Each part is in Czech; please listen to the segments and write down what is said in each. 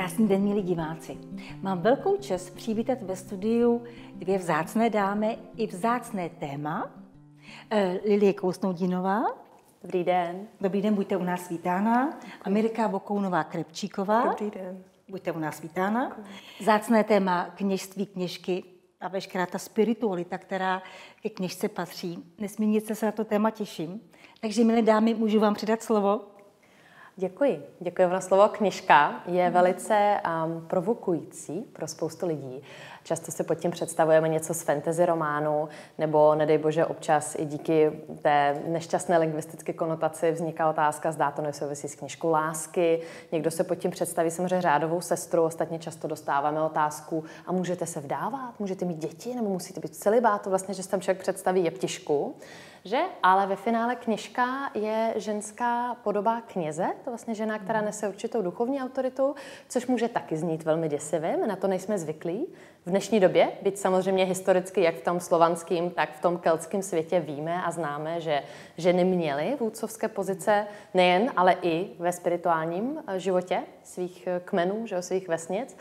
Krásný den, milí diváci. Mám velkou čest přivítat ve studiu dvě vzácné dámy i vzácné téma. Lilie Kousnoudínová. Dobrý den. Dobrý den, buďte u nás vítána. Amerika Vokounová-Krepčíková. Dobrý den. Buďte u nás vítána. Vzácné téma kněžství, kněžky a veškerá ta spiritualita, která ke kněžce patří. Nesmírně se na to téma těším. Takže, milé dámy, můžu vám předat slovo? Děkuji. Děkuji za slovo. Kněžka je velice provokující pro spoustu lidí. Často si pod tím představujeme něco z fantasy románu, nebo nedej bože občas i díky té nešťastné lingvistické konotaci vzniká otázka, zda to nesouvisí s knížkou lásky. Někdo se pod tím představí samozřejmě řádovou sestru, ostatně často dostáváme otázku, a můžete se vdávat, můžete mít děti, nebo musíte být v celibátu, vlastně, že se tam člověk představí jeptišku. Že? Ale ve finále kněžka je ženská podoba kněze, to vlastně žena, která nese určitou duchovní autoritu, což může taky znít velmi děsivě, my na to nejsme zvyklí. V dnešní době, byť samozřejmě historicky, jak v tom slovanském, tak v tom keltském světě víme a známe, že ženy měly vůdcovské pozice nejen, ale i ve spirituálním životě svých kmenů, že, svých vesnic.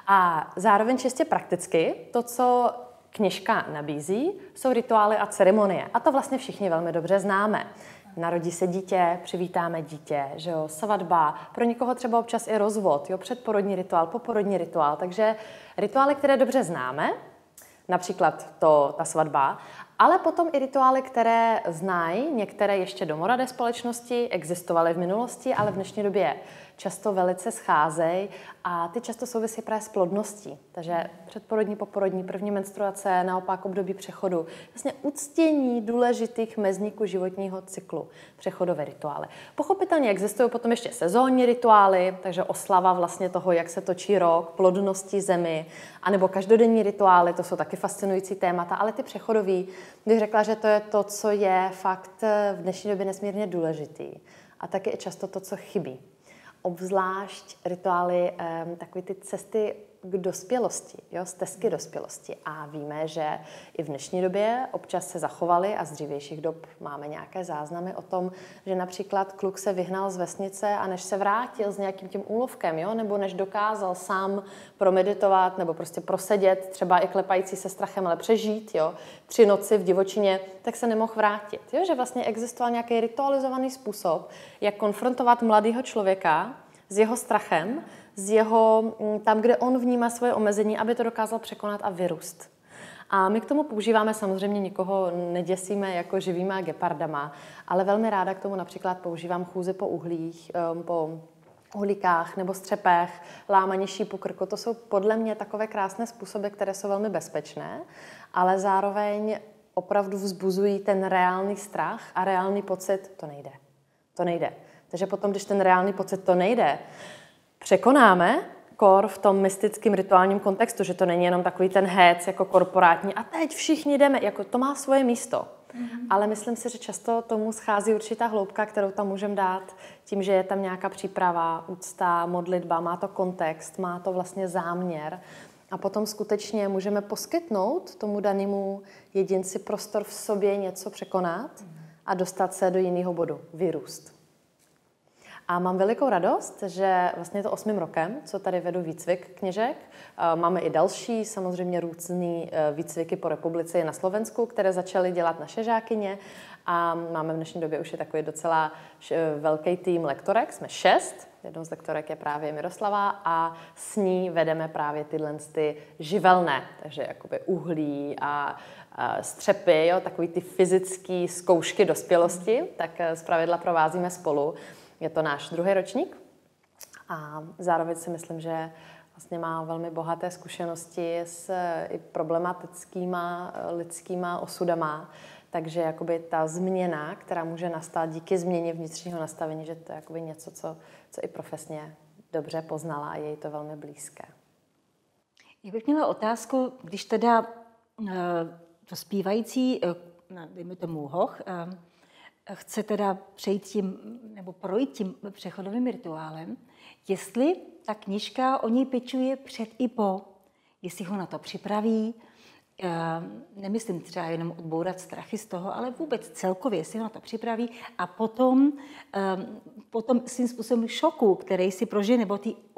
A zároveň čistě prakticky to, co kněžka nabízí, jsou rituály a ceremonie. A to vlastně všichni velmi dobře známe. Narodí se dítě, přivítáme dítě, že jo, svatba, pro někoho třeba občas i rozvod, jo, předporodní rituál, poporodní rituál. Takže rituály, které dobře známe, například ta svatba, ale potom i rituály, které znají některé ještě domorodé společnosti, existovaly v minulosti, ale v dnešní době často velice scházejí a ty často souvisí právě s plodností. Takže předporodní, poporodní, první menstruace, naopak období přechodu. Vlastně uctění důležitých mezníků životního cyklu, přechodové rituály. Pochopitelně existují potom ještě sezónní rituály, takže oslava vlastně toho, jak se točí rok, plodnosti zemi, anebo každodenní rituály, to jsou taky fascinující témata, ale ty přechodový, bych řekla, že to je to, co je fakt v dnešní době nesmírně důležitý. A taky často to, co chybí. Obzvlášť rituály, takové ty cesty k dospělosti, jo, stezky dospělosti. A víme, že i v dnešní době občas se zachovaly a z dřívějších dob máme nějaké záznamy o tom, že například kluk se vyhnal z vesnice a než se vrátil s nějakým tím úlovkem, jo, nebo než dokázal sám promeditovat nebo prostě prosedět, třeba i klepající se strachem, ale přežít, jo, 3 noci v divočině, tak se nemohl vrátit. Jo, že vlastně existoval nějaký ritualizovaný způsob, jak konfrontovat mladého člověka s jeho strachem, z jeho, tam, kde on vnímá svoje omezení, aby to dokázal překonat a vyrůst. A my k tomu používáme, samozřejmě nikoho neděsíme jako živýma gepardama, ale velmi ráda k tomu například používám chůzi po uhlích, po uhlíkách nebo střepech, lámaní šípu krku. To jsou podle mě takové krásné způsoby, které jsou velmi bezpečné, ale zároveň opravdu vzbuzují ten reálný strach a reálný pocit, to nejde. To nejde. Takže potom, když ten reálný pocit to nejde, překonáme kor v tom mystickém rituálním kontextu, že to není jenom takový ten hec jako korporátní a teď všichni jdeme, jako to má svoje místo. Ale myslím si, že často tomu schází určitá hloubka, kterou tam můžeme dát tím, že je tam nějaká příprava, úcta, modlitba, má to kontext, má to vlastně záměr a potom skutečně můžeme poskytnout tomu danému jedinci prostor v sobě něco překonat a dostat se do jiného bodu, vyrůst. A mám velikou radost, že vlastně je to 8. rokem, co tady vedu výcvik kněžek. Máme i další, samozřejmě různý výcviky po republice na Slovensku, které začaly dělat naše žákyně. A máme v dnešní době už je takový docela velký tým lektorek, jsme 6. Jednou z lektorek je právě Miroslava a s ní vedeme právě tyhle živelné, takže jakoby uhlí a střepy, jo, takový ty fyzické zkoušky dospělosti, tak zpravidla provázíme spolu. Je to náš 2. ročník a zároveň si myslím, že vlastně má velmi bohaté zkušenosti s i problematickýma lidskýma osudama. Takže jakoby ta změna, která může nastat díky změně vnitřního nastavení, že to je jakoby něco, co i profesně dobře poznala a je jí to velmi blízké. Já bych měla otázku, když teda to zpívající, dejme tomu hoch, chce teda přejít tím, nebo projít tím přechodovým rituálem, jestli ta knížka o něj pečuje před i po, jestli ho na to připraví, nemyslím třeba jenom odbourat strachy z toho, ale vůbec celkově si ho na to připraví a potom svým způsobem šoku, který si prožije, nebo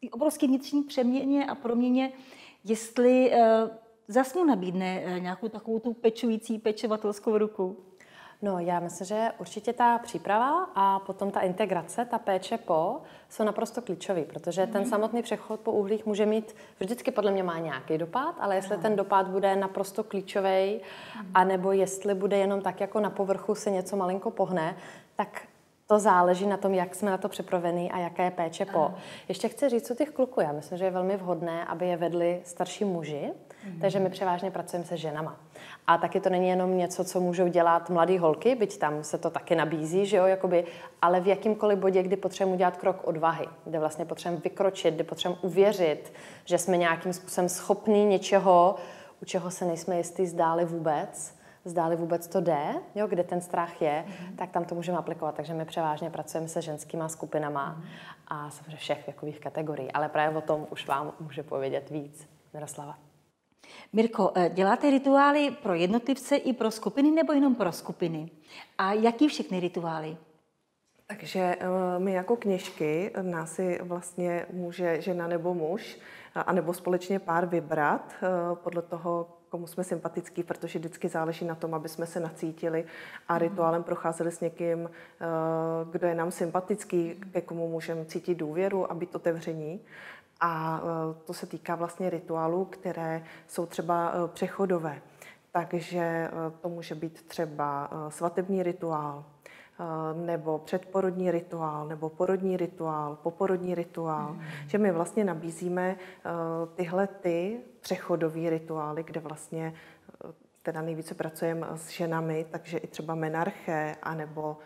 té obrovské vnitřní přeměně a proměně, jestli zas mu nabídne nějakou takovou tu pečující, pečovatelskou ruku. No, já myslím, že určitě ta příprava a potom ta integrace, ta péče jsou naprosto klíčový, protože ten samotný přechod po uhlích může mít, vždycky podle mě má nějaký dopad, ale jestli ten dopad bude naprosto klíčový, anebo jestli bude jenom tak, jako na povrchu se něco malinko pohne, tak to záleží na tom, jak jsme na to připravení a jaká je péče po. Ještě chci říct o těch kluků. Já myslím, že je velmi vhodné, aby je vedli starší muži, takže my převážně pracujeme se ženama. A taky to není jenom něco, co můžou dělat mladé holky, byť tam se to taky nabízí, že jo, jakoby, ale v jakýmkoliv bodě, kdy potřebujeme udělat krok odvahy, kde vlastně potřebujeme vykročit, kde potřebujeme uvěřit, že jsme nějakým způsobem schopní něčeho, u čeho se nejsme jistý, zdáli vůbec to jde, jo, kde ten strach je, tak tam to můžeme aplikovat. Takže my převážně pracujeme se ženskýma skupinama a samozřejmě všech věkových kategorií. Ale právě o tom už vám může povědět víc Miroslava. Mirko, děláte rituály pro jednotlivce i pro skupiny nebo jenom pro skupiny? A jaký všechny rituály? Takže my jako kněžky, nás si vlastně může žena nebo muž, anebo společně pár vybrat podle toho, komu jsme sympatický, protože vždycky záleží na tom, aby jsme se nacítili a rituálem procházeli s někým, kdo je nám sympatický, ke komu můžeme cítit důvěru a být otevření. A to se týká vlastně rituálů, které jsou třeba přechodové. Takže to může být třeba svatební rituál, nebo předporodní rituál, nebo porodní rituál, poporodní rituál. Že my vlastně nabízíme tyhle přechodové rituály, kde vlastně teda nejvíce pracujeme s ženami, takže i třeba menarché, anebo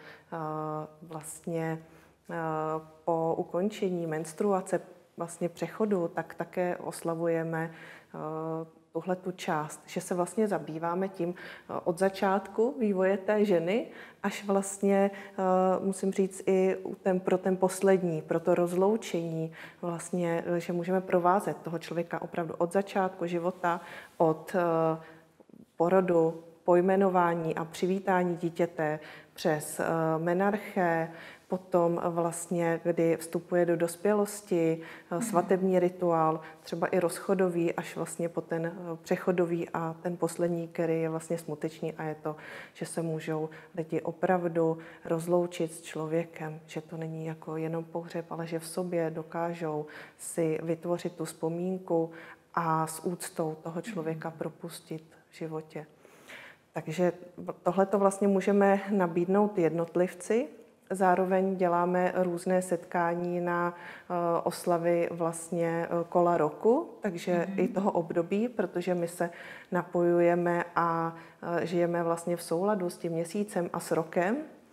vlastně po ukončení menstruace, vlastně přechodu, tak také oslavujeme tuhle tu část, že se vlastně zabýváme tím od začátku vývoje té ženy, až vlastně, musím říct, i pro ten poslední, pro to rozloučení, vlastně, že můžeme provázet toho člověka opravdu od začátku života, od porodu, pojmenování a přivítání dítěte přes menarché, potom vlastně, kdy vstupuje do dospělosti, svatební rituál, třeba i rozchodový, až vlastně po ten přechodový a ten poslední, který je vlastně smutečný a je to, že se můžou lidi opravdu rozloučit s člověkem, že to není jako jenom pohřeb, ale že v sobě dokážou si vytvořit tu vzpomínku a s úctou toho člověka propustit v životě. Takže tohle to vlastně můžeme nabídnout jednotlivci. Zároveň děláme různé setkání na oslavy vlastně kola roku, takže i toho období, protože my se napojujeme a žijeme vlastně v souladu s tím měsícem a s rokem.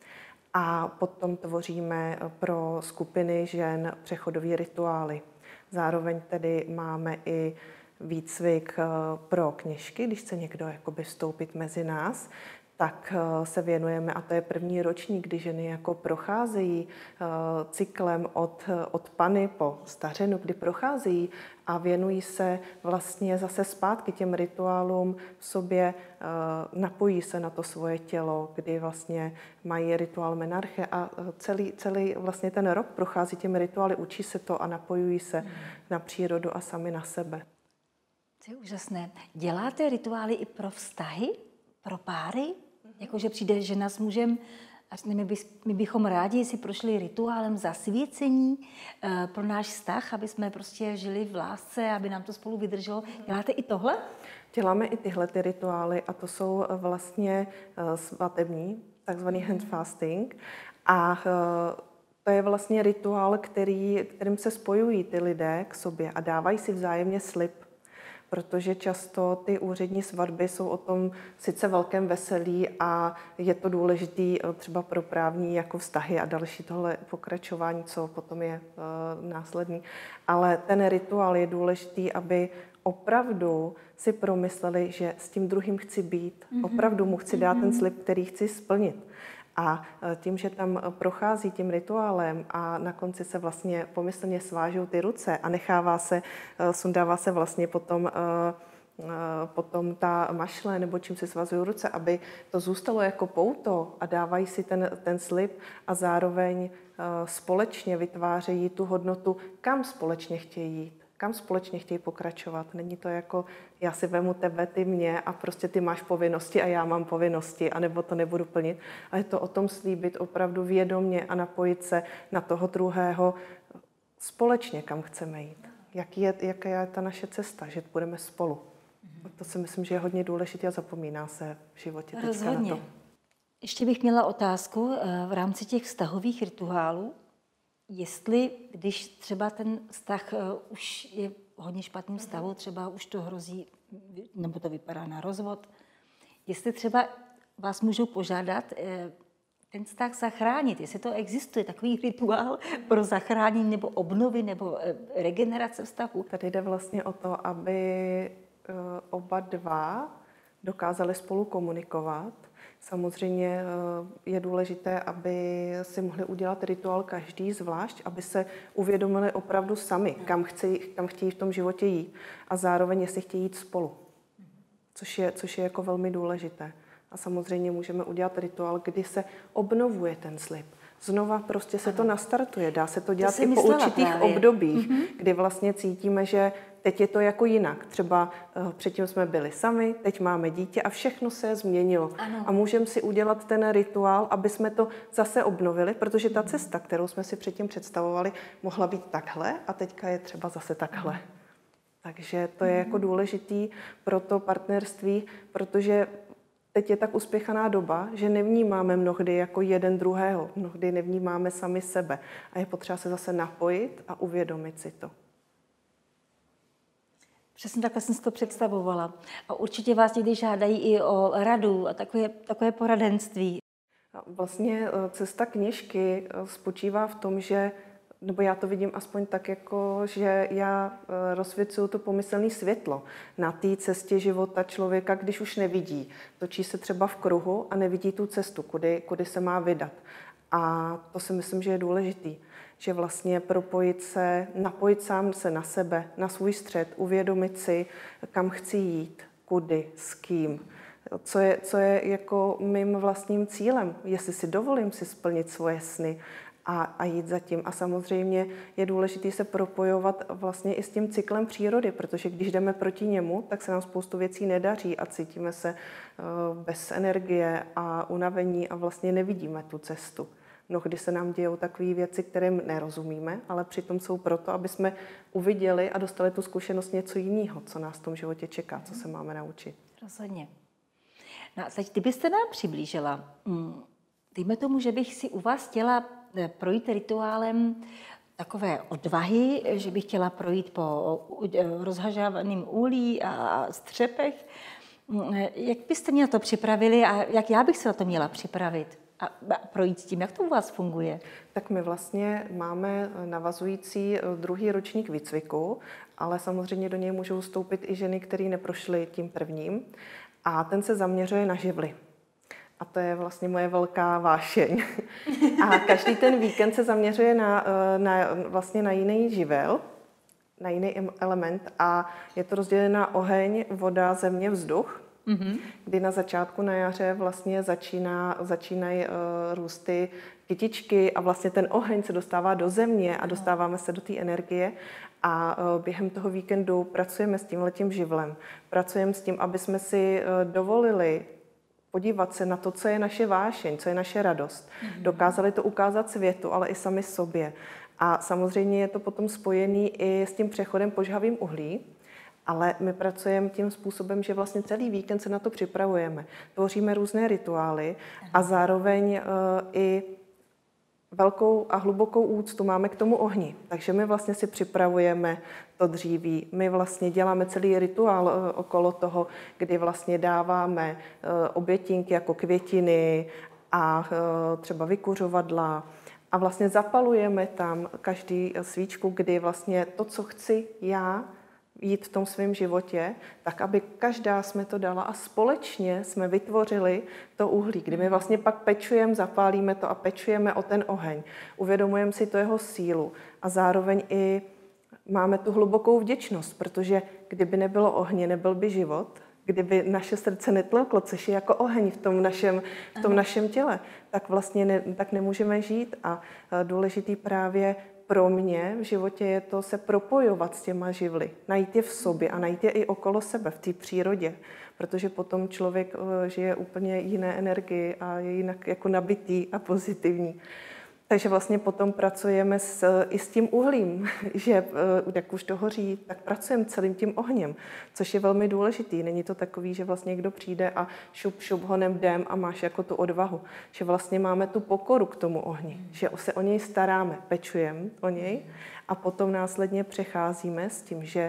A potom tvoříme pro skupiny žen přechodové rituály. Zároveň tedy máme i výcvik pro kněžky, když chce někdo jakoby vstoupit mezi nás, tak se věnujeme, a to je první ročník, kdy ženy jako procházejí cyklem od Pany po stařenu, kdy procházejí a věnují se vlastně zase zpátky těm rituálům v sobě, napojí se na to svoje tělo, kdy vlastně mají rituál menarche a celý vlastně ten rok prochází těmi rituály, učí se to a napojují se na přírodu a sami na sebe. To je úžasné. Děláte rituály i pro vztahy, pro páry? Jakože přijde žena s mužem a my bychom rádi si prošli rituálem zasvěcení pro náš vztah, aby jsme prostě žili v lásce, aby nám to spolu vydrželo. Děláte i tohle? Děláme i tyhle rituály a to jsou vlastně svatební, takzvaný handfasting. A to je vlastně rituál, kterým se spojují ty lidé k sobě a dávají si vzájemně slib. Protože často ty úřední svatby jsou o tom sice velkém veselí a je to důležitý třeba pro právní jako vztahy a další tohle pokračování, co potom je následný. Ale ten rituál je důležitý, aby opravdu si promysleli, že s tím druhým chci být. Opravdu mu chci dát ten slib, který chci splnit. A tím, že tam prochází tím rituálem a na konci se vlastně pomyslně svážou ty ruce a sundává se vlastně potom potom ta mašle nebo čím si svazují ruce, aby to zůstalo jako pouto a dávají si ten slib a zároveň společně vytvářejí tu hodnotu, kam společně chtějí jít, kam společně chtějí pokračovat. Není to jako, já si vemu tebe, ty mě a prostě ty máš povinnosti a já mám povinnosti, anebo to nebudu plnit. Ale je to o tom slíbit opravdu vědomě a napojit se na toho druhého společně, kam chceme jít. Jaká je ta naše cesta, že budeme spolu. To si myslím, že je hodně důležité a zapomíná se v životě teďka na to. Ještě bych měla otázku v rámci těch vztahových rituálů, jestli, když třeba ten vztah už je v hodně špatném stavu, třeba už to hrozí, nebo to vypadá na rozvod, jestli třeba vás můžou požádat ten vztah zachránit, jestli to existuje, takový rituál pro zachránění nebo obnovy nebo regenerace vztahu. Tady jde vlastně o to, aby oba dva dokázali spolu komunikovat. Samozřejmě je důležité, aby si mohli udělat rituál každý zvlášť, aby se uvědomili opravdu sami, kam chtějí v tom životě jít a zároveň, jestli chtějí jít spolu, což je jako velmi důležité. A samozřejmě můžeme udělat rituál, kdy se obnovuje ten slib. Znova prostě se to nastartuje. Dá se to dělat i po určitých obdobích, kdy vlastně cítíme, že teď je to jako jinak. Třeba předtím jsme byli sami, teď máme dítě a všechno se změnilo. Ano. A můžeme si udělat ten rituál, aby jsme to zase obnovili, protože ta cesta, kterou jsme si předtím představovali, mohla být takhle a teďka je třeba zase takhle. Takže to je jako důležitý pro to partnerství, protože teď je tak uspěchaná doba, že nevnímáme mnohdy jako jeden druhého, mnohdy nevnímáme sami sebe. A je potřeba se zase napojit a uvědomit si to. Přesně takhle jsem si to představovala. A určitě vás někdy žádají i o radu a takové poradenství. Vlastně cesta kněžky spočívá v tom, že nebo já to vidím aspoň tak, jako, že já rozsvěcuju to pomyslné světlo na té cestě života člověka, když už nevidí. Točí se třeba v kruhu a nevidí tu cestu, kudy se má vydat. A to si myslím, že je důležitý, že vlastně propojit se, napojit sám se na sebe, na svůj střed, uvědomit si, kam chci jít, kudy, s kým. Co je jako mým vlastním cílem, jestli si dovolím si splnit svoje sny, a jít za tím. A samozřejmě je důležité se propojovat vlastně i s tím cyklem přírody, protože když jdeme proti němu, tak se nám spoustu věcí nedaří a cítíme se bez energie a unavení a vlastně nevidíme tu cestu. Mnohdy se nám dějou takové věci, kterým nerozumíme, ale přitom jsou proto, aby jsme uviděli a dostali tu zkušenost něco jiného, co nás v tom životě čeká, co se máme naučit. Rozhodně. No a teď kdybyste nám přiblížila, dejme tomu, že bych si u vás chtěla projít rituálem takové odvahy, že bych chtěla projít po rozhažávaným úlí a střepech. Jak byste mě na to připravili a jak já bych se na to měla připravit a projít s tím? Jak to u vás funguje? Tak my vlastně máme navazující druhý ročník výcviku, ale samozřejmě do něj můžou vstoupit i ženy, které neprošly tím prvním. A ten se zaměřuje na živly. A to je vlastně moje velká vášeň. A každý ten víkend se zaměřuje vlastně na jiný živel, na jiný element a je to rozdělené na oheň, voda, země, vzduch, kdy na začátku na jaře vlastně začínají růsty kytičky a vlastně ten oheň se dostává do země a dostáváme se do té energie a během toho víkendu pracujeme s tímhletím živlem. Pracujeme s tím, aby jsme si dovolili podívat se na to, co je naše vášeň, co je naše radost. Dokázali to ukázat světu, ale i sami sobě. A samozřejmě je to potom spojený i s tím přechodem po žhavým uhlí, ale my pracujeme tím způsobem, že vlastně celý víkend se na to připravujeme. Tvoříme různé rituály a zároveň i velkou a hlubokou úctu máme k tomu ohni. Takže my vlastně si připravujeme to dříví. My vlastně děláme celý rituál okolo toho, kdy vlastně dáváme obětinky jako květiny a třeba vykuřovadla a vlastně zapalujeme tam každý svíčku, kdy vlastně to, co chci já jít v tom svém životě, tak aby každá jsme to dala a společně jsme vytvořili to uhlí, kdy my vlastně pak pečujeme, zapálíme to a pečujeme o ten oheň. Uvědomujeme si to jeho sílu a zároveň i máme tu hlubokou vděčnost, protože kdyby nebylo ohně, nebyl by život. Kdyby naše srdce netluklo, což je jako oheň v tom našem těle, tak vlastně tak nemůžeme žít. A důležitý právě pro mě v životě je to se propojovat s těma živly, najít je v sobě a najít je i okolo sebe, v té přírodě, protože potom člověk žije úplně jiné energii a je jinak jako nabitý a pozitivní. Takže vlastně potom pracujeme i s tím uhlím, že jak už to hoří, tak pracujeme celým tím ohněm, což je velmi důležitý. Není to takový, že vlastně někdo přijde a šup honem jdem a máš jako tu odvahu. Že vlastně máme tu pokoru k tomu ohni, že se o něj staráme, pečujeme o něj a potom následně přecházíme s tím, že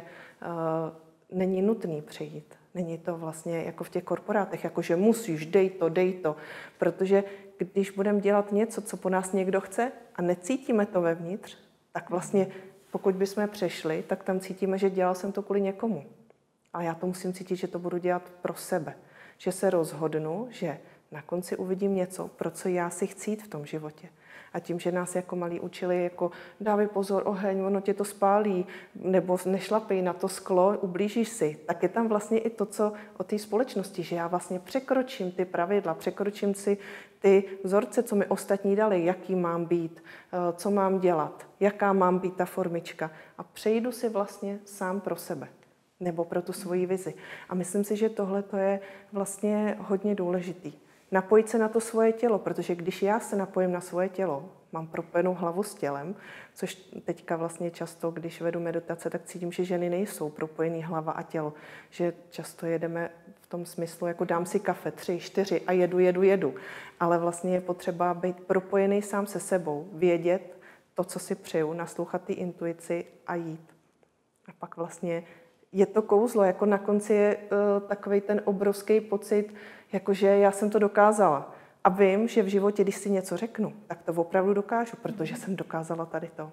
není nutný přejít. Není to vlastně jako v těch korporátech, jako že musíš, dej to, protože když budeme dělat něco, co po nás někdo chce a necítíme to vevnitř, tak vlastně pokud bychom přešli, tak tam cítíme, že dělal jsem to kvůli někomu. Ale já to musím cítit, že to budu dělat pro sebe. Že se rozhodnu, že na konci uvidím něco, pro co já si chci jít v tom životě. A tím, že nás jako malí učili, jako dávej pozor, oheň, ono tě to spálí, nebo nešlapej na to sklo, ublížíš si, tak je tam vlastně i to, co o té společnosti, že já vlastně překročím ty pravidla, překročím si ty vzorce, co mi ostatní dali, jaký mám být, co mám dělat, jaká mám být ta formička a přejdu si vlastně sám pro sebe nebo pro tu svoji vizi. A myslím si, že tohle to je vlastně hodně důležitý. Napojit se na to svoje tělo, protože když já se napojím na svoje tělo, mám propojenou hlavu s tělem, což teďka vlastně často, když vedu meditace, tak cítím, že ženy nejsou propojený hlava a tělo. Že často jedeme v tom smyslu, jako dám si kafe 3, 4 a jedu. Ale vlastně je potřeba být propojený sám se sebou, vědět to, co si přeju, naslouchat ty intuici a jít. A pak vlastně je to kouzlo, jako na konci je takovej ten obrovský pocit, jakože já jsem to dokázala. A vím, že v životě, když si něco řeknu, tak to opravdu dokážu, protože jsem dokázala tady to.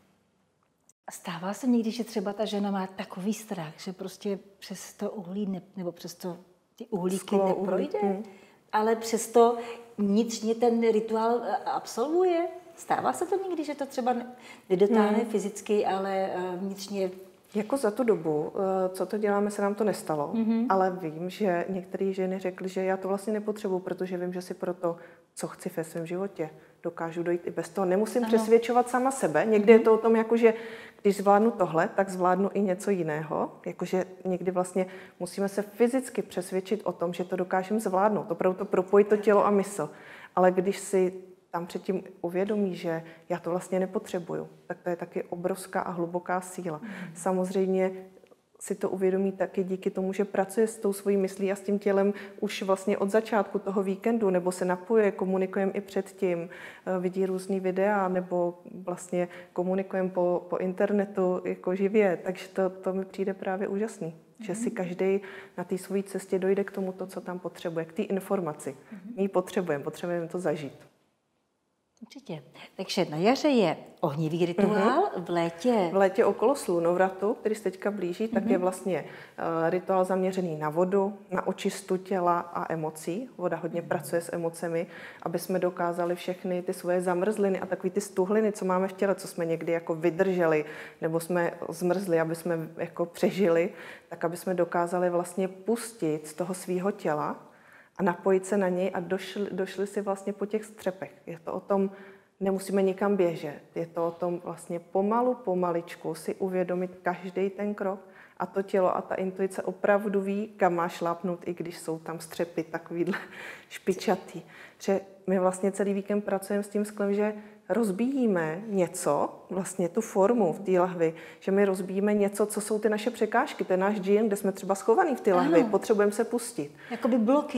Stává se někdy, že třeba ta žena má takový strach, že prostě přes to uhlí nebo přes to ty uhlíky neprojde, ale přesto vnitřně ten rituál absolvuje? Stává se to někdy, že to třeba nedotáhne fyzicky, ale vnitřně. Jako za tu dobu, co to děláme, se nám to nestalo, ale vím, že některé ženy řekly, že já to vlastně nepotřebuji, protože vím, že si pro to, co chci ve svém životě, dokážu dojít i bez toho. Nemusím přesvědčovat sama sebe. Někdy je to o tom, jakože když zvládnu tohle, tak zvládnu i něco jiného. Jakože někdy vlastně musíme se fyzicky přesvědčit o tom, že to dokážeme zvládnout. Opravdu to propojit to tělo a mysl. Ale když si tam předtím uvědomí, že já to vlastně nepotřebuju, tak to je taky obrovská a hluboká síla. Samozřejmě si to uvědomí taky díky tomu, že pracuje s tou svojí myslí a s tím tělem už vlastně od začátku toho víkendu, nebo se napojuje, komunikujeme i předtím, vidí různý videa, nebo vlastně komunikujeme po internetu jako živě, takže to mi přijde právě úžasný. Že si každý na té své cestě dojde k tomu, co tam potřebuje, k té informaci. My ji potřebujeme to zažít. Určitě. Takže na jaře je ohnivý rituál, v létě... V létě okolo slunovratu, který se teďka blíží, tak je vlastně rituál zaměřený na vodu, na očistu těla a emocí. Voda hodně pracuje s emocemi, aby jsme dokázali všechny ty svoje zamrzliny a takový ty stuhliny, co máme v těle, co jsme někdy jako vydrželi, nebo jsme zmrzli, aby jsme jako přežili, tak aby jsme dokázali vlastně pustit z toho svého těla a napojit se na něj a došli si vlastně po těch střepech. Je to o tom, nemusíme nikam běžet. Je to o tom vlastně pomaličku si uvědomit každý ten krok a to tělo a ta intuice opravdu ví, kam má šlápnout, i když jsou tam střepy takovýhle špičatý. Že my vlastně celý víkend pracujeme s tím sklem, že rozbíjíme něco, vlastně tu formu v té lahvi, že my rozbíjíme něco, co jsou ty naše překážky, ten náš džín, kde jsme třeba schovaný v té lahvi, potřebujeme se pustit. Jakoby bloky.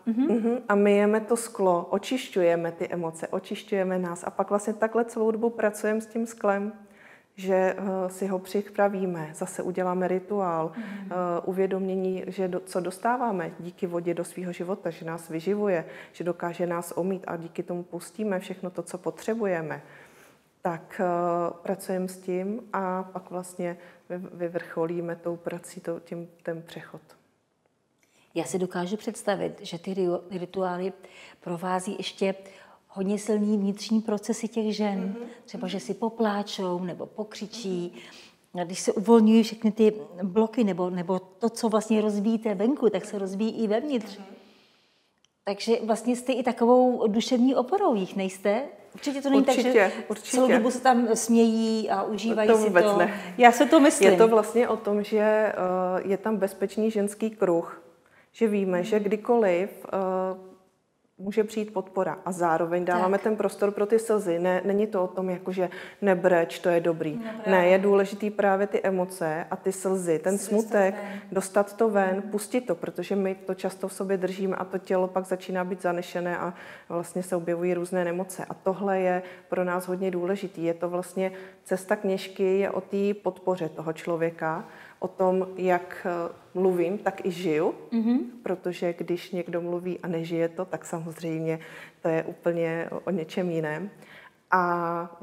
A myjeme to sklo, očišťujeme ty emoce, očišťujeme nás a pak vlastně takhle celou dobu pracujeme s tím sklem, že si ho připravíme, zase uděláme rituál, uvědomění, že co dostáváme díky vodě do svého života, že nás vyživuje, že dokáže nás omít a díky tomu pustíme všechno to, co potřebujeme. Tak pracujeme s tím a pak vlastně vyvrcholíme tou prací ten přechod. Já si dokážu představit, že ty rituály provází ještě hodně silný vnitřní procesy těch žen. Třeba, že si popláčou nebo pokřičí. když se uvolňují všechny ty bloky nebo to, co vlastně rozvíjíte venku, tak se rozvíjí i vevnitř. Takže vlastně jste i takovou duševní oporou jich, nejste? Určitě to není tak, že celou dobu se tam smějí a užívají to si vůbec to. Ne. Já se to myslím. Je to vlastně o tom, že je tam bezpečný ženský kruh, že víme, že kdykoliv může přijít podpora a zároveň dáváme ten prostor pro ty slzy. Není to o tom, jakože nebreč, to je dobrý. Ne, je důležitý právě ty emoce a ty slzy, ten smutek, dostat to ven, pustit to, protože my to často v sobě držíme a to tělo pak začíná být zanešené a vlastně se objevují různé nemoce. A tohle je pro nás hodně důležitý. Je to vlastně cesta kněžky, je o té podpoře toho člověka, o tom, jak mluvím, tak i žiju, protože když někdo mluví a nežije to, tak samozřejmě to je úplně o něčem jiném. A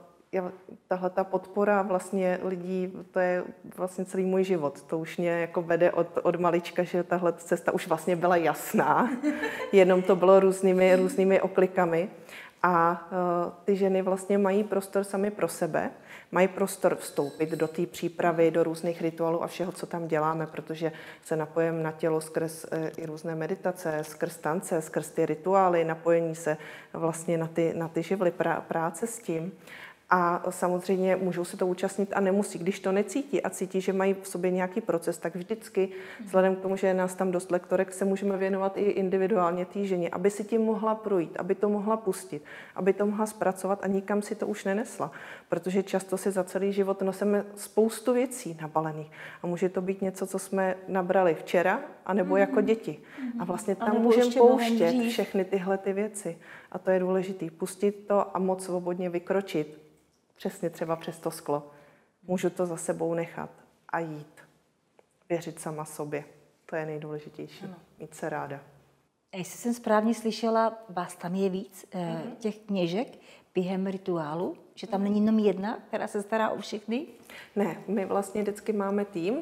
tahle ta podpora vlastně lidí, to je vlastně celý můj život. To už mě jako vede od malička, že tahle cesta už vlastně byla jasná, jenom to bylo různými oklikami. A ty ženy vlastně mají prostor sami pro sebe, mají prostor vstoupit do té přípravy, do různých rituálů a všeho, co tam děláme, protože se napojíme na tělo skrz i různé meditace, skrz tance, skrz ty rituály, napojení se vlastně na ty živly, práce s tím. A samozřejmě můžou se to účastnit a nemusí. Když to necítí a cítí, že mají v sobě nějaký proces, tak vždycky, vzhledem k tomu, že je nás tam dost lektorek, se můžeme věnovat i individuálně té ženě, aby si tím mohla projít, aby to mohla pustit, aby to mohla zpracovat a nikam si to už nenesla. Protože často si za celý život nosíme spoustu věcí nabalených. A může to být něco, co jsme nabrali včera, anebo jako děti. A vlastně tam můžeme pouštět všechny tyhle ty věci. A to je důležité. Pustit to a moc svobodně vykročit. Přesně třeba přes to sklo. Můžu to za sebou nechat a jít. Věřit sama sobě. To je nejdůležitější. Mít se ráda. A jestli jsem správně slyšela, vás tam je víc těch kněžek během rituálu? Že tam není jenom jedna, která se stará o všechny? Ne, my vlastně vždycky máme tým,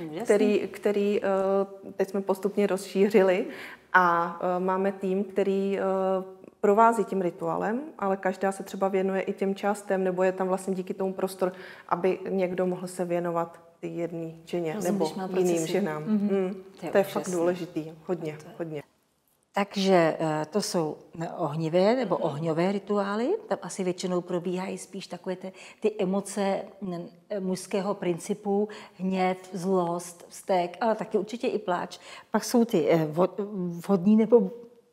který teď jsme postupně rozšířili a máme tým, který provází tím rituálem, ale každá se třeba věnuje i těm částem, nebo je tam vlastně díky tomu prostor, aby někdo mohl se věnovat ty jedné ženě nebo jiným ženám. To je fakt důležitý. Hodně. Takže to jsou ohnivé nebo ohňové rituály. Tam asi většinou probíhají spíš takové ty emoce mužského principu, hněv, zlost, vztek, ale taky určitě i pláč. Pak jsou ty vodní nebo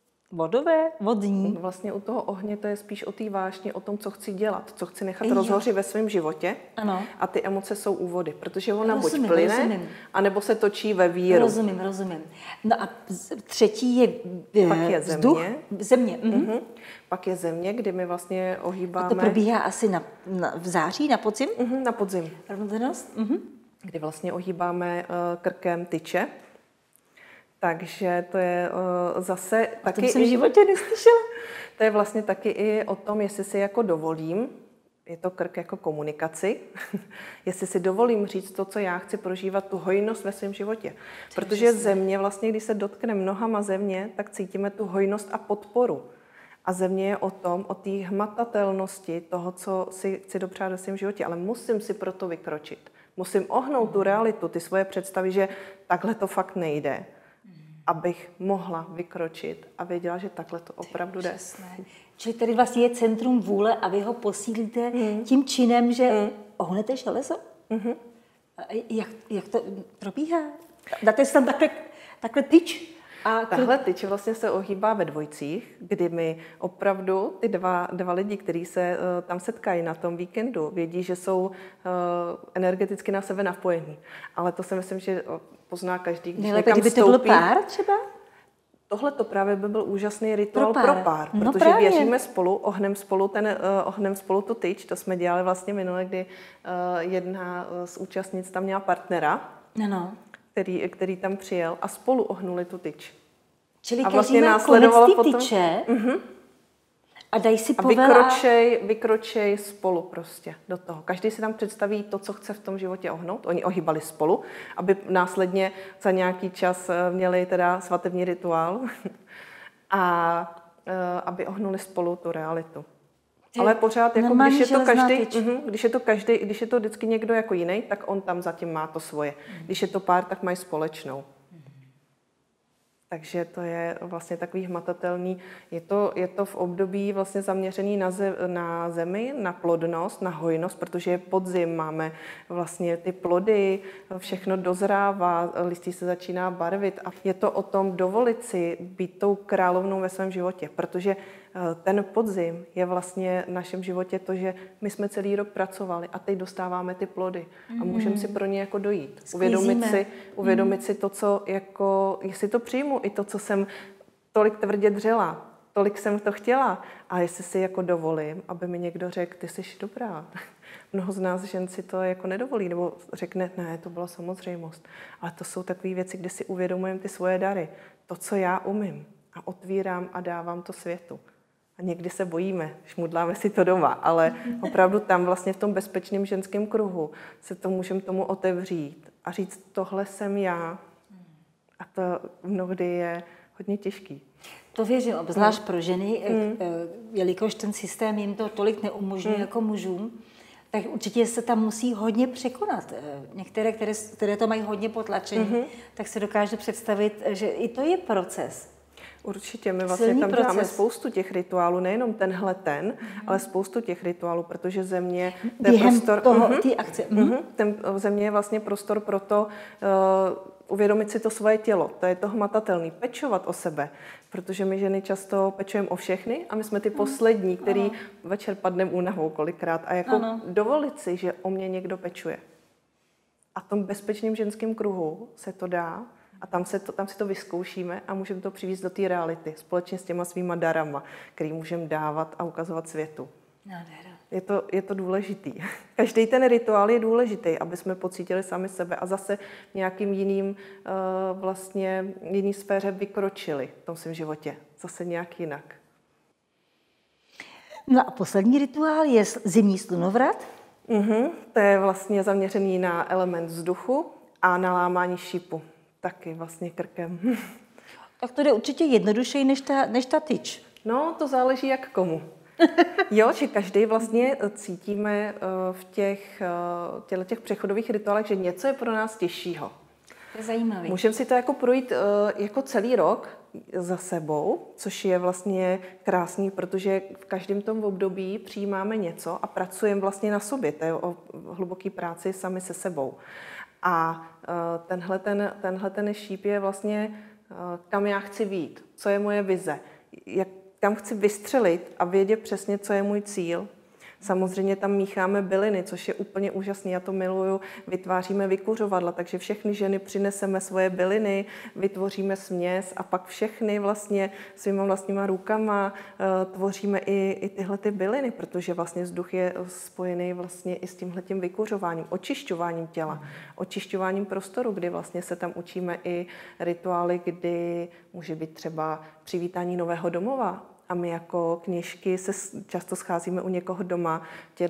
vodní. Vlastně u toho ohně to je spíš o té vášni, o tom, co chci dělat, co chci nechat rozhořit ve svém životě. Ano. A ty emoce jsou u vody, protože ona buď plyne, anebo se točí ve víru. Rozumím. No a třetí je pak je vzduch. Země. Pak je země, kdy my vlastně ohýbáme. A to probíhá asi v září, na podzim? Na podzim. Rovnocennost? Kdy vlastně ohýbáme krkem tyče. Takže to je zase taky... To jsem v životě neslyšela. To je vlastně taky i o tom, jestli si jako dovolím, je to krk jako komunikaci, jestli si dovolím říct to, co já chci prožívat, tu hojnost ve svém životě. Protože země, vlastně, když se dotkneme nohama země, tak cítíme tu hojnost a podporu. A země je o tom, o té hmatatelnosti toho, co si chci dopřát ve svém životě, ale musím si proto vykročit. Musím ohnout tu realitu, ty svoje představy, že takhle to fakt nejde, abych mohla vykročit a věděla, že takhle to opravdu jde. Čili tady vlastně je centrum vůle a vy ho posílíte tím činem, že ohnete železo? Jak to probíhá? Dáte si tam takhle tyč? Tahle tyč vlastně se ohýbá ve dvojicích, kdy my opravdu ty dva lidi, kteří se tam setkají na tom víkendu, vědí, že jsou energeticky na sebe napojení. Ale to si myslím, že pozná každý, když někam kdyby to byl pár třeba? Tohle to právě by byl úžasný rituál pro pár, protože věříme spolu, ohnem spolu tu tyč. To jsme dělali vlastně minule, kdy jedna z účastnic tam měla partnera. Který tam přijel a spolu ohnuli tu tyč. Čili a vlastně následovalo potom tyče a dají si povel a vykročej spolu prostě do toho. Každý si tam představí to, co chce v tom životě ohnout. Oni ohýbali spolu, aby následně za nějaký čas měli teda svatební rituál a aby ohnuli spolu tu realitu. Ale pořád, jako normální když je to železná každý, tyč. když je to vždycky někdo jako jiný, tak on tam zatím má to svoje. Když je to pár, tak mají společnou. Takže to je vlastně takový hmatatelný. Je to v období vlastně zaměřený na zemi, na plodnost, na hojnost, protože je podzim, máme vlastně ty plody, všechno dozrává, listí se začíná barvit a je to o tom dovolit si být tou královnou ve svém životě, protože ten podzim je vlastně v našem životě to, že my jsme celý rok pracovali a teď dostáváme ty plody a můžeme si pro ně jako dojít. Uvědomit si to, co jako, jestli to přijmu, i to, co jsem tolik tvrdě dřela, tolik jsem to chtěla a jestli si jako dovolím, aby mi někdo řekl, ty jsi dobrá. Mnoho z nás žen si to jako nedovolí, nebo řekne, ne, to byla samozřejmost. Ale to jsou takové věci, kde si uvědomujeme ty svoje dary. To, co já umím a otvírám a dávám to světu. A někdy se bojíme, šmudláme si to doma, ale opravdu tam vlastně v tom bezpečném ženském kruhu se to můžeme tomu otevřít a říct, tohle jsem já. A to mnohdy je hodně těžký. To věřím, obzvlášť pro ženy, jelikož ten systém jim to tolik neumožňuje jako mužům, tak určitě se tam musí hodně překonat. Některé, které to mají hodně potlačené, tak se dokážu představit, že i to je proces. Určitě, my vlastně tam děláme spoustu těch rituálů, nejenom ale spoustu těch rituálů, protože země... Během té akce. Země je vlastně prostor pro to uvědomit si to svoje tělo. To je to hmatatelný. Pečovat o sebe, protože my ženy často pečujeme o všechny a my jsme ty poslední, který večer padneme únavou kolikrát a jako dovolit si, že o mě někdo pečuje. A v tom bezpečném ženském kruhu se to dá a tam si to vyzkoušíme a můžeme to přivést do té reality společně s těma svýma darama, který můžeme dávat a ukazovat světu. Je to důležitý. Každý ten rituál je důležitý, aby jsme pocítili sami sebe a zase nějakým jiným jiný sféře vykročili v tom svém životě. Zase nějak jinak. No a poslední rituál je zimní slunovrat. To je vlastně zaměřený na element vzduchu a na lámání šípu. Taky vlastně krkem. Tak to jde určitě jednodušeji než ta tyč. No, to záleží jak komu. Jo, že každý vlastně cítíme v těch přechodových rituálech, že něco je pro nás těžšího. To je zajímavé. Můžeme si to jako projít jako celý rok za sebou, což je vlastně krásný, protože v každém tom období přijímáme něco a pracujeme vlastně na sobě. To je o hluboké práci sami se sebou. A tenhle ten šíp je vlastně, kam já chci vyjít, co je moje vize, kam chci vystřelit a vědět přesně, co je můj cíl. Samozřejmě tam mícháme byliny, což je úplně úžasné, já to miluju, vytváříme vykuřovadla, takže všechny ženy přineseme svoje byliny, vytvoříme směs a pak všechny vlastně svýma vlastníma rukama tvoříme i tyhle ty byliny, protože vlastně vzduch je spojený vlastně i s tímhletím vykuřováním, očišťováním těla, očišťováním prostoru, kdy vlastně se tam učíme i rituály, kdy může být třeba přivítání nového domova. A my jako kněžky se často scházíme u někoho doma,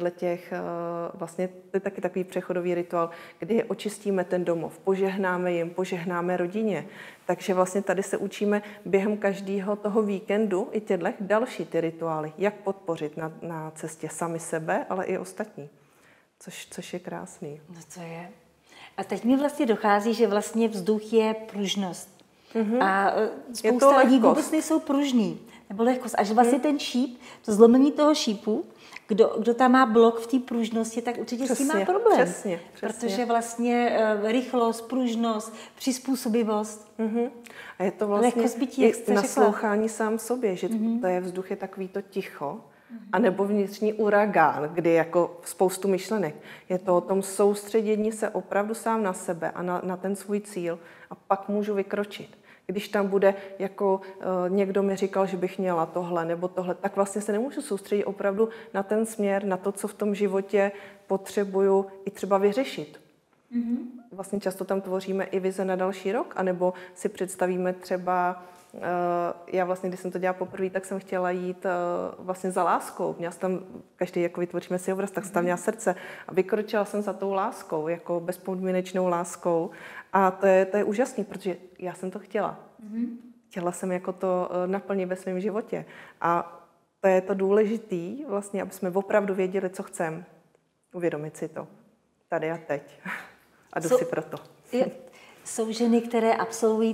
vlastně to je taky takový přechodový rituál, kdy očistíme ten domov, požehnáme jim, požehnáme rodině. Takže vlastně tady se učíme během každého toho víkendu i další ty rituály, jak podpořit na cestě sami sebe, ale i ostatní, což je krásný. No to je. A teď mi vlastně dochází, že vlastně vzduch je pružnost. A spousta lidí vůbec nejsou pružný. Nebo lehkost. Až vlastně ten šíp, to zlomení toho šípu, kdo tam má blok v té pružnosti, tak určitě s tím má problém. Přesně. Protože vlastně rychlost, pružnost, přizpůsobivost. A je to vlastně bytí, naslouchání sám sobě, že to je vzduch je takový to ticho, anebo vnitřní uragán, kdy jako spoustu myšlenek. Je to o tom soustředění se opravdu sám na sebe a na ten svůj cíl a pak můžu vykročit. Když tam bude, jako někdo mi říkal, že bych měla tohle nebo tohle, tak vlastně se nemůžu soustředit opravdu na ten směr, na to, co v tom životě potřebuju i třeba vyřešit. Vlastně často tam tvoříme i vize na další rok, anebo si představíme třeba, já vlastně, když jsem to dělala poprvé, tak jsem chtěla jít vlastně za láskou. Měla jsem tam, každý jako vytvoříme si obraz, tak jsem tam měla srdce a vykročila jsem za tou láskou, jako bezpodmínečnou láskou. A to je úžasný, protože já jsem to chtěla. Chtěla jsem jako to naplnit ve svém životě. A to je to důležitý, vlastně, aby jsme opravdu věděli, co chceme. Uvědomit si to. Tady a teď. A jdu si pro to. Jsou ženy, které absolvují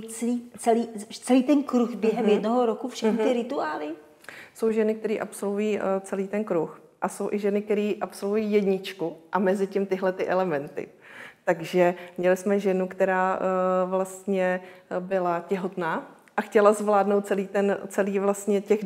celý ten kruh během jednoho roku, všechny ty rituály? Jsou ženy, které absolvují celý ten kruh. A jsou i ženy, které absolvují jedničku a mezi tím tyhle ty elementy. Takže měli jsme ženu, která vlastně byla těhotná a chtěla zvládnout celý vlastně těch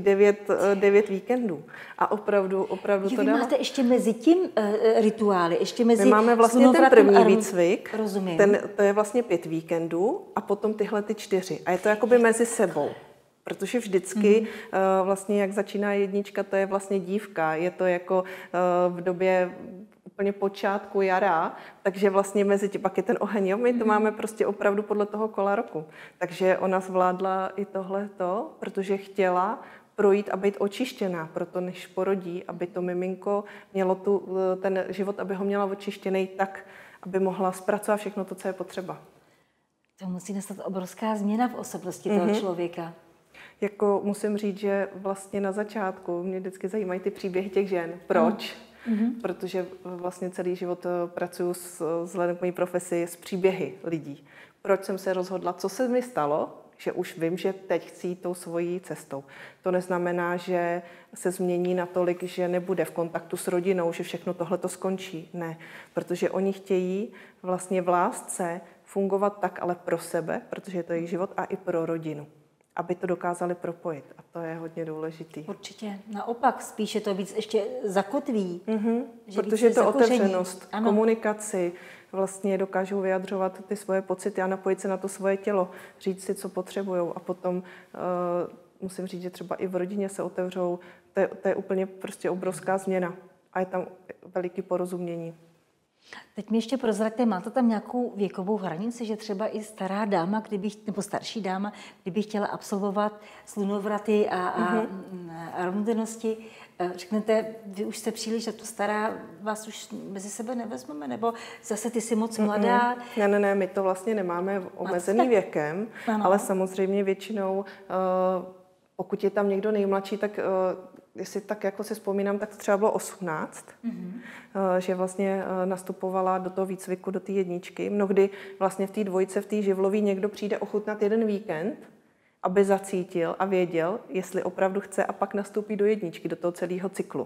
9 víkendů. A opravdu to dala. Vy máte ještě mezi tím rituály, ještě mezi my máme vlastně ten první výcvik, rozumím. To je vlastně 5 víkendů a potom tyhle ty 4. A je to jakoby mezi sebou. Protože vždycky vlastně, jak začíná jednička, to je vlastně dívka. Je to jako v době úplně počátku jara, takže vlastně mezi tím pak je ten oheň. Jo? My to máme prostě opravdu podle toho kola roku. Takže ona zvládla i tohleto, protože chtěla projít a být očištěná, proto než porodí, aby to miminko mělo ten život, aby ho měla očištěný tak, aby mohla zpracovat všechno to, co je potřeba. To musí nastat obrovská změna v osobnosti toho člověka. Jako musím říct, že vlastně na začátku mě vždycky zajímají ty příběhy těch žen. Proč? Protože vlastně celý život pracuji vzhledem k mojí profesi s příběhy lidí. Proč jsem se rozhodla, co se mi stalo, že už vím, že teď chci jít tou svojí cestou. To neznamená, že se změní natolik, že nebude v kontaktu s rodinou, že všechno tohle to skončí. Ne, protože oni chtějí vlastně v lásce fungovat tak, ale pro sebe, protože je to jejich život, a i pro rodinu, aby to dokázali propojit. A to je hodně důležitý. Určitě. Naopak, spíše to víc ještě zakotví. Protože je to otevřenost, komunikaci, vlastně dokážou vyjadřovat ty svoje pocity a napojit se na to svoje tělo, říct si, co potřebujou. A potom musím říct, že třeba i v rodině se otevřou. To je úplně prostě obrovská změna. A je tam veliký porozumění. Teď mi ještě prozraďte, máte tam nějakou věkovou hranici, že třeba i stará dáma, nebo starší dáma, kdyby chtěla absolvovat slunovraty a rovnodennosti, řeknete, vy už jste příliš za to stará, vás už mezi sebe nevezmeme, nebo zase ty jsi moc mladá? Ne, my to vlastně nemáme omezený věkem, ale samozřejmě většinou, pokud je tam někdo nejmladší, tak jestli tak jako si vzpomínám, tak to třeba bylo 18, že vlastně nastupovala do toho výcviku, do té jedničky. Mnohdy vlastně v té dvojce, v té živlový někdo přijde ochutnat jeden víkend, aby zacítil a věděl, jestli opravdu chce, a pak nastoupí do jedničky, do toho celého cyklu.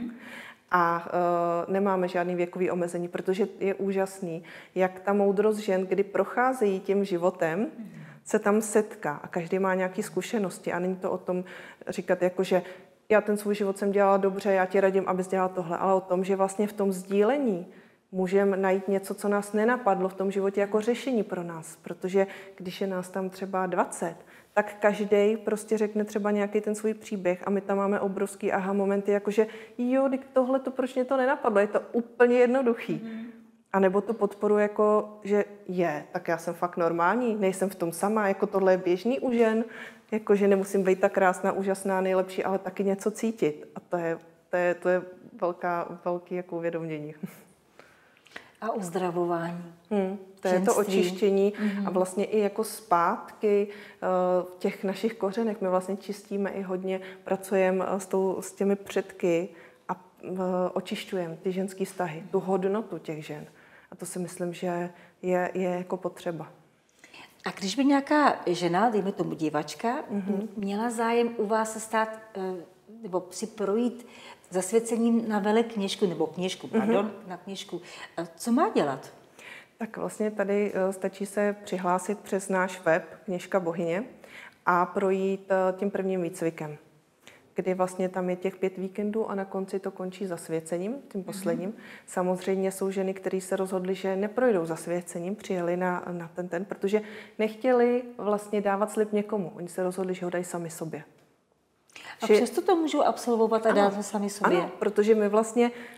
A nemáme žádný věkový omezení, protože je úžasný, jak ta moudrost žen, kdy procházejí tím životem, se tam setká a každý má nějaké zkušenosti. A není to o tom říkat, jako že já ten svůj život jsem dělala dobře, já ti radím, abys dělala tohle, ale o tom, že vlastně v tom sdílení můžeme najít něco, co nás nenapadlo v tom životě jako řešení pro nás. Protože když je nás tam třeba 20, tak každý prostě řekne třeba nějaký ten svůj příběh a my tam máme obrovský aha momenty, jakože jo, tohle to proč mě to nenapadlo, je to úplně jednoduchý. A nebo to podporu jako, že tak já jsem fakt normální, nejsem v tom sama, jako tohle je běžný u žen, jako že nemusím být tak krásná, úžasná, nejlepší, ale taky něco cítit. A to je velký jako uvědomění. A uzdravování. To je to očištění a vlastně i jako zpátky v těch našich kořenech. My vlastně čistíme i hodně, pracujeme s těmi předky a očišťujeme ty ženské vztahy, tu hodnotu těch žen. A to si myslím, že je jako potřeba. A když by nějaká žena, dejme tomu divačka, měla zájem u vás se stát, nebo si projít zasvěcením na velekněžku, nebo kněžku, na kněžku, co má dělat? Tak vlastně tady stačí se přihlásit přes náš web Kněžka Bohyně a projít tím prvním výcvikem, kdy vlastně tam je těch 5 víkendů a na konci to končí zasvěcením, tím posledním. Samozřejmě jsou ženy, které se rozhodly, že neprojdou zasvěcením, přijeli na ten, protože nechtěli vlastně dávat slib někomu. Oni se rozhodli, že ho dají sami sobě. A přesto to můžou absolvovat a dát ho sami sobě? Ano, protože my vlastně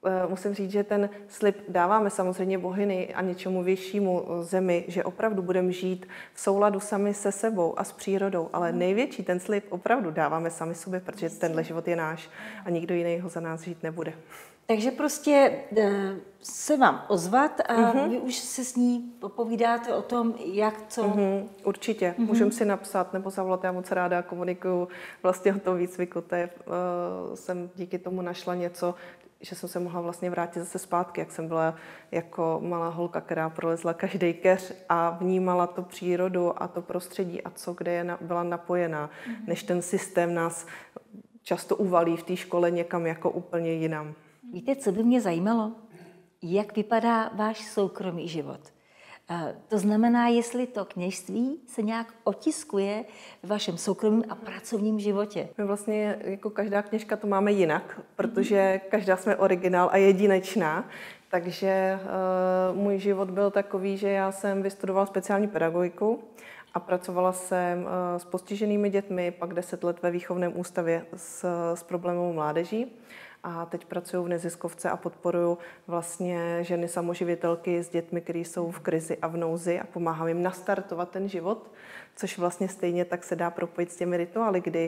musím říct, že ten slib dáváme samozřejmě bohyni a něčemu vyššímu zemi, že opravdu budeme žít v souladu sami se sebou a s přírodou, ale největší ten slib opravdu dáváme sami sobě, protože tenhle život je náš a nikdo jiný ho za nás žít nebude. Takže prostě se vám ozvat a vy už se s ní popovídáte o tom, jak co. Určitě. Můžeme si napsat nebo zavolat. Já moc ráda komunikuju vlastně o tom výcviku. Jsem díky tomu našla něco, že jsem se mohla vlastně vrátit zase zpátky, jak jsem byla jako malá holka, která prolezla každý keř a vnímala to přírodu a to prostředí a co, kde byla napojená, než ten systém nás často uvalí v té škole někam jako úplně jinam. Víte, co by mě zajímalo? Jak vypadá váš soukromý život? To znamená, jestli to kněžství se nějak otiskuje v vašem soukromém a pracovním životě. My vlastně jako každá kněžka to máme jinak, protože každá jsme originál a jedinečná. Takže můj život byl takový, že já jsem vystudovala speciální pedagogiku a pracovala jsem s postiženými dětmi, pak 10 let ve výchovném ústavě s problémovou mládeží. A teď pracuji v neziskovce a podporuji vlastně ženy samoživitelky s dětmi, které jsou v krizi a v nouzi a pomáhám jim nastartovat ten život, což vlastně stejně tak se dá propojit s těmi rituály, kdy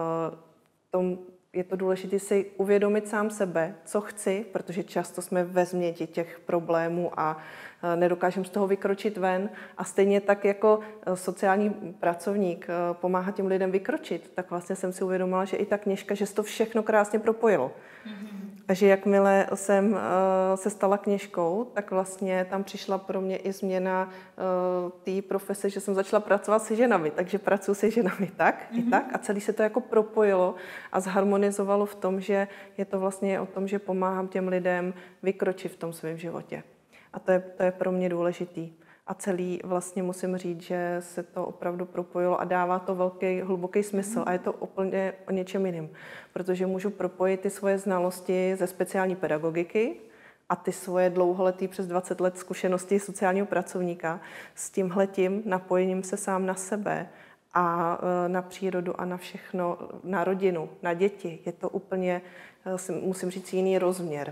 je to důležité si uvědomit sám sebe, co chci, protože často jsme ve změti těch problémů a nedokážeme z toho vykročit ven. A stejně tak jako sociální pracovník pomáhá těm lidem vykročit, tak vlastně jsem si uvědomila, že i ta kněžka, že se to všechno krásně propojilo. A že jakmile jsem se stala kněžkou, tak vlastně tam přišla pro mě i změna té profese, že jsem začala pracovat se ženami. Takže pracuji se ženami tak i tak a celý se to jako propojilo a zharmonizovalo v tom, že je to vlastně o tom, že pomáhám těm lidem vykročit v tom svém životě. A to je pro mě důležitý. A celý vlastně musím říct, že se to opravdu propojilo a dává to velký, hluboký smysl. A je to úplně o něčem jiným. Protože můžu propojit ty svoje znalosti ze speciální pedagogiky a ty svoje dlouholetý přes 20 let zkušenosti sociálního pracovníka s tímhletím napojením se sám na sebe a na přírodu a na všechno, na rodinu, na děti. Je to úplně, musím říct, jiný rozměr.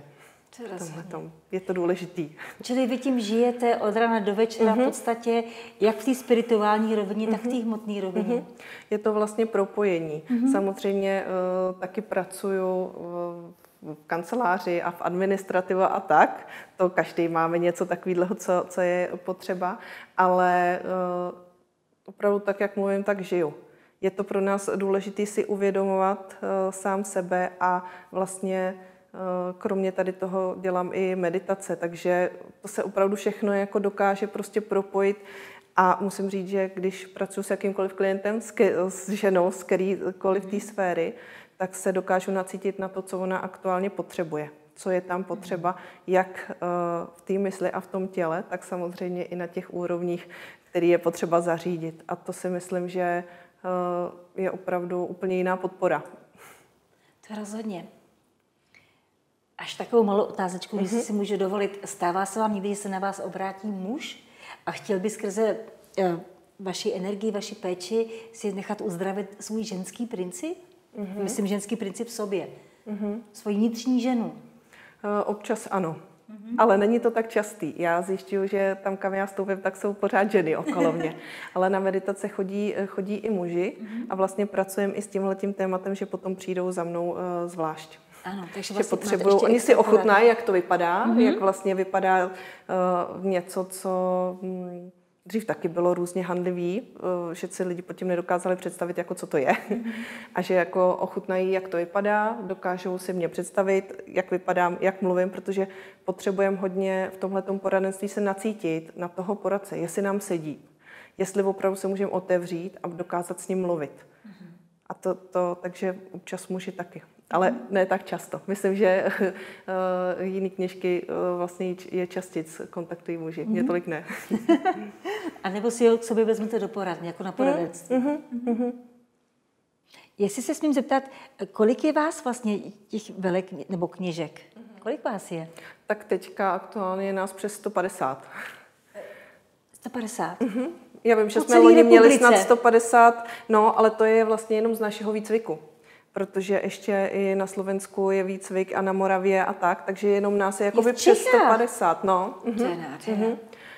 Je to důležitý. Čili vy tím žijete od rána do večera v podstatě jak v té spirituální rovině, tak v té hmotné rovině. Je to vlastně propojení. Samozřejmě taky pracuju v kanceláři a v administrativě a tak. To každý máme něco takového, co je potřeba, ale opravdu tak, jak mluvím, tak žiju. Je to pro nás důležité si uvědomovat sám sebe a vlastně kromě tady toho dělám i meditace, takže to se opravdu všechno jako dokáže prostě propojit a musím říct, že když pracuji s jakýmkoliv klientem, s ženou, z kterýkoliv té sféry, tak se dokážu nacítit na to, co ona aktuálně potřebuje. Co je tam potřeba, jak v té mysli a v tom těle, tak samozřejmě i na těch úrovních, který je potřeba zařídit. A to si myslím, že je opravdu úplně jiná podpora. To rozhodně. Až takovou malou otázečku, jestli si můžu dovolit, stává se vám někdy, že se na vás obrátí muž a chtěl by skrze vaši energii, vaši péči si nechat uzdravit svůj ženský princip? Myslím ženský princip v sobě. Svoji vnitřní ženu. Občas ano. Ale není to tak častý. Já zjišťuju, že tam, kam já stoupím, tak jsou pořád ženy okolo mě. Ale na meditace chodí i muži a vlastně pracujeme i s tímhletím tématem, že potom přijdou za mnou zvlášť. Ano, takže vlastně potřebují, oni si ochutnají, jak to vypadá, jak vlastně vypadá něco, co dřív taky bylo různě handlivý, že si lidi pod tím nedokázali představit, jako co to je. A že jako ochutnají, jak to vypadá, dokážou si mě představit, jak vypadám, jak mluvím, protože potřebujeme hodně v tomhletom poradenství se nacítit na toho poradce, jestli nám sedí, jestli opravdu se můžeme otevřít a dokázat s ním mluvit. A takže občas muži taky. Ale ne tak často. Myslím, že jiný kněžky vlastně je častic kontaktují muži. Mě tolik ne. A nebo si ho k sobě vezmete do poradny, jako na poradenství. Jestli se smím zeptat, kolik je vás vlastně těch velek nebo kněžek? Kolik vás je? Tak teďka aktuálně je nás přes 150. 150? Já vím, že jsme loni měli snad 150, no, ale to je vlastně jenom z našeho výcviku. protože ještě i na Slovensku je výcvik a na Moravě a tak, takže jenom nás je jakoby v přes Čechách? 150. No. To je nádhera.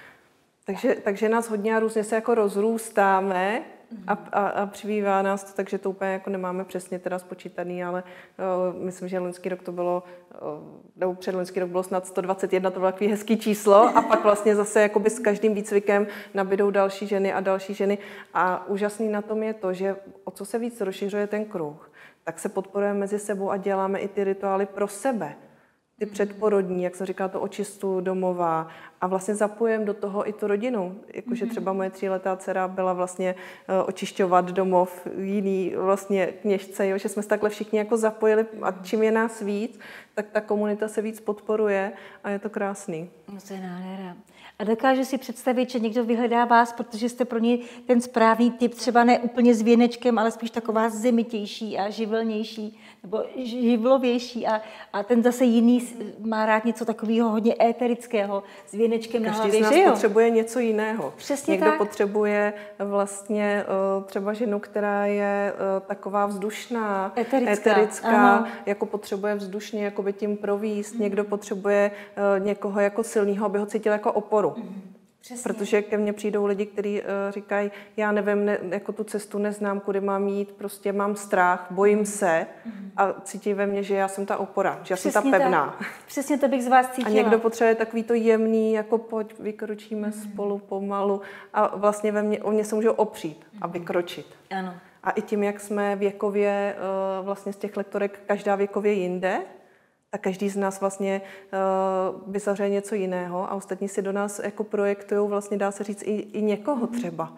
Takže nás hodně a různě se jako rozrůstáme a přibývá nás to, takže to úplně jako nemáme přesně teda spočítaný, ale myslím, že loňský rok to bylo, nebo předloňský rok bylo snad 121, to bylo takový hezký číslo a pak vlastně zase jakoby s každým výcvikem nabydou další ženy a další ženy a úžasný na tom je to, že o co se víc rozšiřuje ten kruh, tak se podporujeme mezi sebou a děláme i ty rituály pro sebe. Ty předporodní, jak jsem říkala, to očistu domova a vlastně zapojím do toho i tu rodinu. Jakože třeba moje 3letá dcera byla vlastně očišťovat domov jiný vlastně kněžce, jo, že jsme se takhle všichni jako zapojili a čím je nás víc, tak ta komunita se víc podporuje a je to krásný. No to je nádhera. A dokážu si představit, že někdo vyhledá vás, protože jste pro něj ten správný typ, třeba ne úplně s věnečkem, ale spíš taková zemitější a živelnější, nebo živlovější a ten zase jiný má rád něco takového hodně éterického s věnečkem na hlavě, Každý z nás že jo? potřebuje něco jiného. Přesně Někdo tak. potřebuje vlastně třeba ženu, která je taková vzdušná, Ano. jako potřebuje vzdušně jakoby tím províst. Někdo potřebuje někoho jako silného, aby ho cítil jako oporu. Přesně. Protože ke mně přijdou lidi, kteří říkají, já nevím, jako tu cestu neznám, kudy mám jít, prostě mám strach, bojím se a cítí ve mně, že já jsem ta opora, že já jsem ta pevná. Tak. Přesně to bych z vás cítila. A někdo potřebuje takový to jemný, jako pojď, vykročíme spolu pomalu a vlastně o mě se můžou opřít a vykročit. Ano. A i tím, jak jsme věkově vlastně z těch lektorek každá věkově jinde, tak každý z nás vlastně vyzařuje něco jiného a ostatní si do nás jako projektují, vlastně dá se říct i někoho třeba,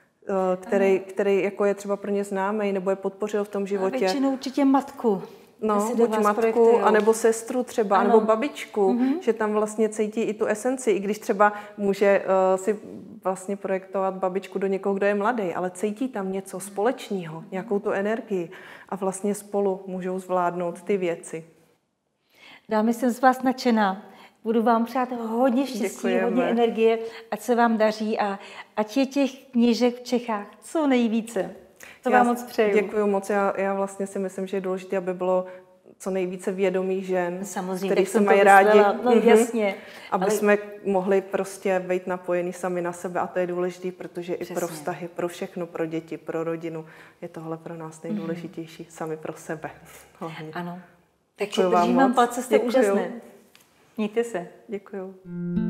který jako je třeba pro ně známý nebo je podpořil v tom životě. A většinou určitě matku. No, buď matku, anebo sestru třeba, ano. anebo babičku, že tam vlastně cítí i tu esenci, i když třeba může si vlastně projektovat babičku do někoho, kdo je mladý, ale cítí tam něco společného, nějakou tu energii a vlastně spolu můžou zvládnout ty věci. Dámy, jsem z vás nadšená. Budu vám přát hodně štěstí, Děkujeme. hodně energie, ať se vám daří a ať je těch knížek v Čechách co nejvíce. To vám moc přeju. Děkuji moc. Já vlastně si myslím, že je důležité, aby bylo co nejvíce vědomých žen, Samozřejmě, který tak se jsem to mají rádi. myslela. No jasně. Aby jsme mohli prostě být napojení sami na sebe a to je důležité, protože i pro vztahy, pro všechno, pro děti, pro rodinu je tohle pro nás nejdůležitější, sami pro sebe. Hlavně. Ano. Takže Děkuji vám držím vám moc. palce, jste Děkuju. úžasné. Mějte se. Děkuju.